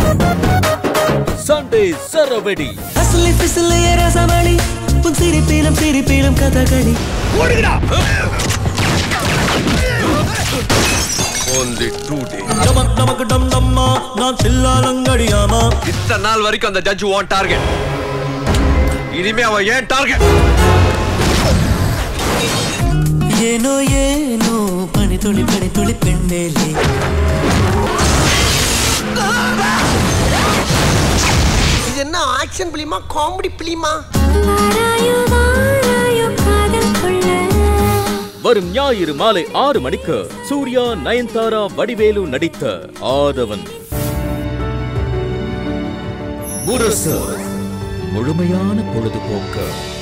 Sunday Saravedi. Asli fisli rasamali, pun siri pilam kathakali. Odigida. Only 2 days. Namak dam damma, na chillalangadiyama. Itta naal varikku and the judge want target. Inime ava yen target. Yeno pani tuli pendele. This is action film, comedy film. வரும் ஞாயிறு மாலை 6 மணிக்கு சூர்யா நயன்தாரா வடிவேலு நடித்த ஆதவன். முரசு முழுமையான பொழுதுபோக்கு.